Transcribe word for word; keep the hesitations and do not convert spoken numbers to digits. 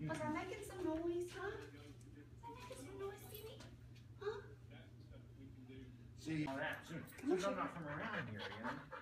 Was I making some noise, huh? Was I making some noise, Stevie? Huh? See, all that, since I'm not from around here, you know.